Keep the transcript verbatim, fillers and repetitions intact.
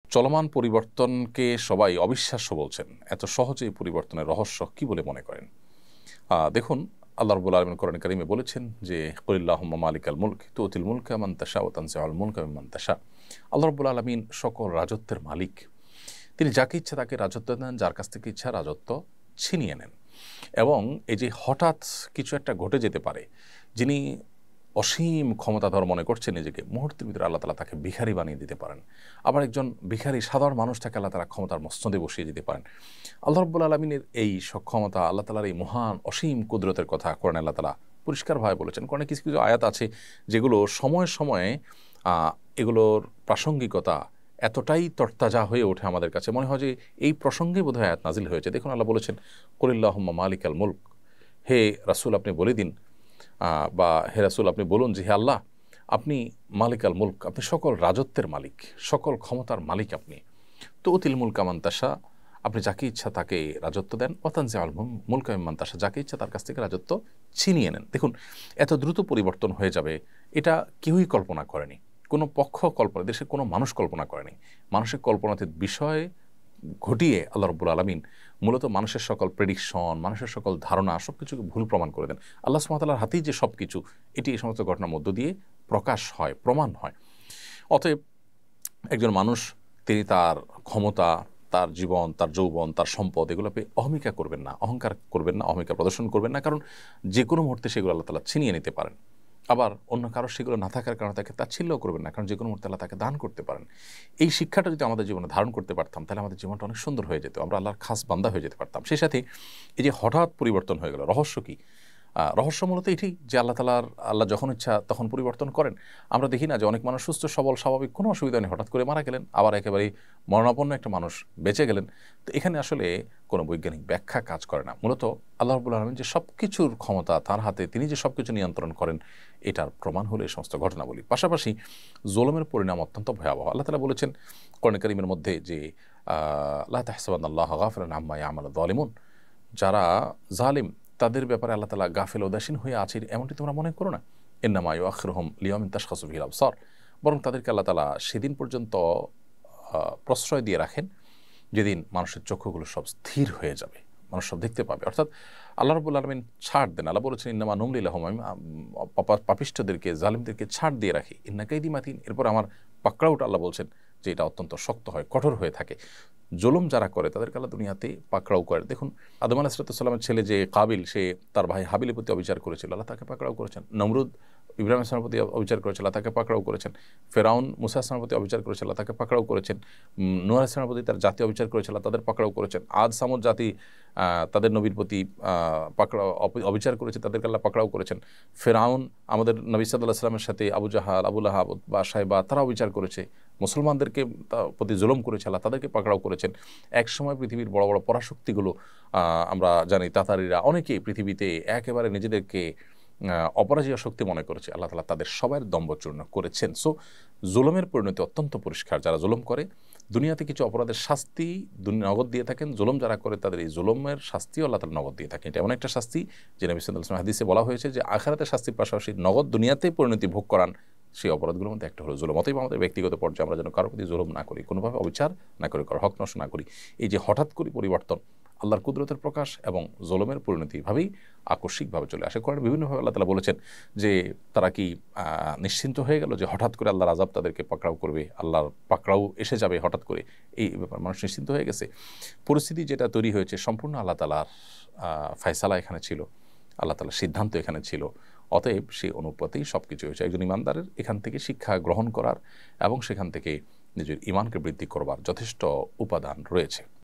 চলমান পরিবর্তনকে সবাই অবিশ্বাস্য বলছেন, এত সহজে এই পরিবর্তনের রহস্য কি বলে মনে করেন? দেখুন, আল্লাহ রাব্বুল আলামিন কোরআন কারীমে বলেছেন যে কুলিল্লাহুম্মা মালিকাল মুলক তুতিল মুলকা মান তাশা ওয়া তানজিউল মুলকা মিম্মান তাশা। আল্লাহ রাব্বুল আলামিন সকল রাজত্বের মালিক। তিনি যাকে ইচ্ছা তাকে রাজত্ব দেন, যার কাছ থেকে ইচ্ছা রাজত্ব ছিনিয়ে নেন। এবং এই যে হঠাৎ কিছু একটা ঘটে যেতে পারে, যিনি অসীম ক্ষমতাধর মনে করছেন নিজেকে, মুহূর্তের ভিতরে আল্লাহ তাআলা তাকে ভিখারি বানিয়ে দিতে পারেন। আবার একজন ভিখারি সাধারণ মানুষটাকে আল্লাহ তাআলা ক্ষমতার মসনদে বসিয়ে দিতে পারেন। আল্লাহ রাব্বুল আলামিনের এই সক্ষমতা, আল্লাহ তাআলার এই মহান অসীম কুদরতের কথা কোরআনে আল্লাহ তাআলা পরিষ্কারভাবে বলেছেন। কোরআনে কিছু কিছু আয়াত আছে যেগুলো সময়ে সময়ে এগুলোর প্রাসঙ্গিকতা এতটাই তরতাজা হয়ে ওঠে আমাদের কাছে, মনে হয় যে এই প্রসঙ্গে বোধহয় আয়াত নাজিল হয়েছে। দেখুন, আল্লাহ বলেছেন কুলিল্লাহুম্মা মালিকাল মুলক, হে রাসূল আপনি বলে দিন, বা হে রাসূল আপনি বলুন যে হে আল্লাহ, আপনি মালিকাল মুলক, আপনি সকল রাজত্বের মালিক, সকল ক্ষমতার মালিক আপনি। তুতিল মুলকা মান তাশা, আপনি যাকে ইচ্ছা তাকে রাজত্ব দেন, ওয়া তানজিউল মুলকা মিম্মান তাশা, যাকে ইচ্ছা তার কাছ থেকে রাজত্ব ছিনিয়ে নেন। দেখুন, এত দ্রুত পরিবর্তন হয়ে যাবে এটা কেউই কল্পনা করেনি, কোনো পক্ষ কল্পনা, দেশের কোনো মানুষ কল্পনা করেনি। মানুষের কল্পনাতীত বিষয় ঘটিয়ে আল্লাহ রাব্বুল আলামিন মূলত মানুষের সকল প্রেডিকশন, মানুষের সকল ধারণা সব কিছুকে ভুল প্রমাণ করে দেন। আল্লাহ সুবহানাহু ওয়া তাআলার হাতেই যে সব কিছু, এটি এই সমস্ত ঘটনার মধ্য দিয়ে প্রকাশ হয়, প্রমাণ হয়। অতএব একজন মানুষ তিনি তার ক্ষমতা, তার জীবন, তার যৌবন, তার সম্পদ, এগুলো পেয়ে অহমিকা করবেন না, অহংকার করবেন না, অহমিকা প্রদর্শন করবেন না, কারণ যে কোনো মুহূর্তে সেগুলো আল্লাহ তাআলা ছিনিয়ে নিতে পারেন। আবার অন্য কারো সেগুলো না থাকার কারণে তাকে তাচ্ছিল্য করবেন না, কারণ যে কোনো মুহূর্তে আল্লাহ তাকে দান করতে পারেন। এই শিক্ষাটা যদি আমাদের জীবনে ধারণ করতে পারতাম, তাহলে আমাদের জীবনটা অনেক সুন্দর হয়ে যেত, আমরা আল্লাহর খাস বান্দা হয়ে যেতে পারতাম। সেই সাথে এই যে হঠাৎ পরিবর্তন হয়ে গেল, রহস্য কি? রহস্য মূলত এটি যে আল্লাহ তাআলার আল্লাহ যখন ইচ্ছা তখন পরিবর্তন করেন। আমরা দেখি না যে অনেক মানুষ সুস্থ সবল স্বাভাবিক কোনো অসুবিধা নেই, হঠাৎ করে মারা গেলেন, আবার একেবারেই মরণাপন্ন একটা মানুষ বেঁচে গেলেন। তো এখানে আসলে কোনো বৈজ্ঞানিক ব্যাখ্যা কাজ করে না। মূলত আল্লাহ রাব্বুল আলামিন যে সব কিছুর ক্ষমতা তার হাতে, তিনি যে সব কিছু নিয়ন্ত্রণ করেন, এটার প্রমাণ হলো এই সমস্ত ঘটনাবলী। পাশাপাশি জুলুমের পরিণাম অত্যন্ত ভয়াবহ। আল্লাহ তাআলা বলেছেন কোরআন কারীমের মধ্যে যে লা তাহসাবান্নাল্লাহা গাফিলান আম্মা ইয়ামালুয যালিমুন, যারা জালিম তাদের ব্যাপারে আল্লাহ তাআলা গাফিল উদাসীন হয়ে আছে এমনটি তোমরা মনে করো না। ইন্নামা ইউআখিরুহুম লিয়াউমিন তাশখাসু ফিহিল আবসার, বরং তাদেরকে আল্লাহ তাআলা সেদিন পর্যন্ত প্রশ্রয় দিয়ে রাখেন যেদিন মানুষের চক্ষুগুলো সব স্থির হয়ে যাবে, মানুষ সব দেখতে পাবে। অর্থাৎ আল্লাহ রাব্বুল আলামিন ছাড় দেন। আল্লাহ বলেছেন ইন্নামা নুমলি লাহুম, আমি পাপিষ্ঠদেরকে, জালিমদেরকে ছাড় দিয়ে রাখি। ইন্না কাইদি মাতিন, এরপর আমার পাকড়াওটা আল্লাহ বলছেন যে এটা অত্যন্ত শক্ত হয়, কঠোর হয়ে থাকে। জুলুম যারা করে তাদেরকে আল্লাহ দুনিয়াতে পাকড়াও করে। দেখুন, আদম আলাইহিস সালামের ছেলে যে কাবিল, সে তার ভাই হাবিলের প্রতি অবিচার করেছিল, আল্লাহ তাকে পাকড়াও করেছেন। নমরুদ ইব্রাহিম আসলামের প্রতি অবিচার করেছিল, আল্লাহ তাকে পাকড়াও করেছেন। ফেরাউন মুসা আসলামের প্রতি অবিচার করেছিল, আল্লাহ তাকে পাকড়াও করেছেন। নূহ আলাইহিস সালামের প্রতি তার জাতি অবিচার করেছিল, তাদের পাকড়াও করেছেন। আদ সামুদ জাতি তাদের নবীর প্রতি পাকড়াও অবিচার করেছে, তাদেরকে আল্লাহ পাকড়াও করেছেন। ফেরাউন আমাদের নবী সাল্লাল্লাহু আলাইহি ওয়াসাল্লামের সাথে আবু জাহাল, আবু লাহাব বা সাইবা, তারা অবিচার করেছে। মুসলমানদেরকে প্রতি জুলুম করেছে, আল্লাহ তাদেরকে পাকড়াও করেছেন। একসময় পৃথিবীর বড় বড় পরাশক্তিগুলো, আমরা জানি তাতারিরা, অনেকেই পৃথিবীতে একেবারে নিজেদেরকে অপরাজেয় শক্তি মনে করেছে, আল্লাহ তাআলা তাদের সবার দম্ভচূর্ণ করেছেন। সো জুলুমের পরিণতি অত্যন্ত পরিষ্কার। যারা জুলুম করে দুনিয়াতে কিছু অপরাধের শাস্তি নগদ দিয়ে থাকেন, জুলুম যারা করে তাদের এই জুলুমের শাস্তিও আল্লাহ তাআলা নগদ দিয়ে থাকেন। এটা এমন একটা শাস্তি যে নবী সাল্লাল্লাহু আলাইহি ওয়াসাল্লাম হাদিসে বলা হয়েছে যে আখিরাতের শাস্তির পাশাপাশি নগদ দুনিয়াতে পরিণতি ভোগ করান সেই অপরাধগুলোর মধ্যে একটা হলো জুলুম। অতএব আমাদের ব্যক্তিগত পর্যায়ে আমরা যেন কারোর প্রতি জুলুম না করি, কোনোভাবে অবিচার না করি, কারো হক নষ্ট না করি। এই যে হঠাৎ করে পরিবর্তন আল্লাহর কুদরতের প্রকাশ এবং জুলুমের পরিণতিভাবেই আকস্মিকভাবে চলে আসে। কোরআনে বিভিন্নভাবে আল্লাহ তাআলা বলেছেন যে তারা কি নিশ্চিন্ত হয়ে গেল যে হঠাৎ করে আল্লাহর আযাব তাদেরকে পাকড়াও করবে, আল্লাহর পাকড়াও এসে যাবে হঠাৎ করে, এই ব্যাপার মানুষ নিশ্চিন্ত হয়ে গেছে। পরিস্থিতি যেটা তৈরি হয়েছে সম্পূর্ণ আল্লাহ তাআলার ফয়সালা এখানে ছিল, আল্লাহ তাআলার সিদ্ধান্ত এখানে ছিল। অতএব সেই অনুপাতেই সব কিছু হয়েছে। একজন ইমানদারের এখান থেকে শিক্ষা গ্রহণ করার এবং সেখান থেকে নিজের ইমানকে বৃদ্ধি করবার যথেষ্ট উপাদান রয়েছে।